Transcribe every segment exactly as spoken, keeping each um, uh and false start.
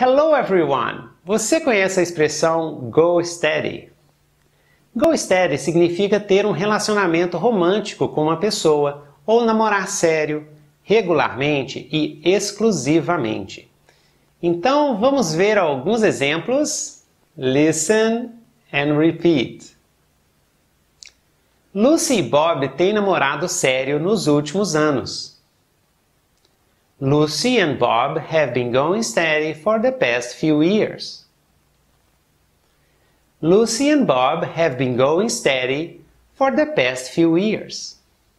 Hello everyone! Você conhece a expressão go steady? Go steady significa ter um relacionamento romântico com uma pessoa ou namorar sério, regularmente e exclusivamente. Então vamos ver alguns exemplos. Listen and repeat. Lucy e Bob têm namorado sério nos últimos anos. Lucy and Bob have been going steady for the past few years. Lucy and Bob have been going steady for the past few years.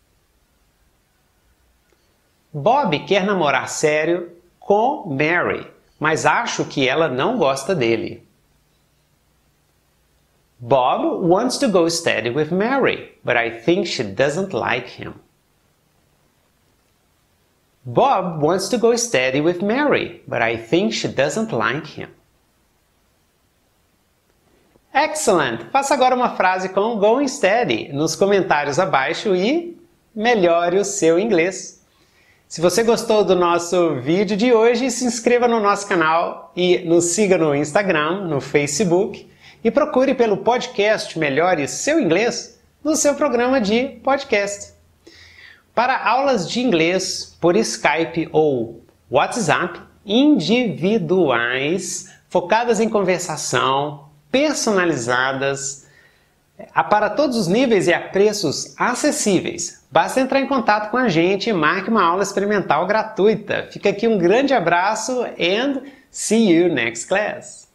Bob quer namorar sério com Mary, mas acho que ela não gosta dele. Bob wants to go steady with Mary, but I think she doesn't like him. Bob wants to go steady with Mary, but I think she doesn't like him. Excellent! Faça agora uma frase com going steady nos comentários abaixo e melhore o seu inglês. Se você gostou do nosso vídeo de hoje, se inscreva no nosso canal e nos siga no Instagram, no Facebook e procure pelo podcast Melhore Seu Inglês no seu programa de podcast. Para aulas de inglês por Skype ou WhatsApp, individuais, focadas em conversação, personalizadas, para todos os níveis e a preços acessíveis, basta entrar em contato com a gente e marque uma aula experimental gratuita. Fica aqui um grande abraço and see you next class!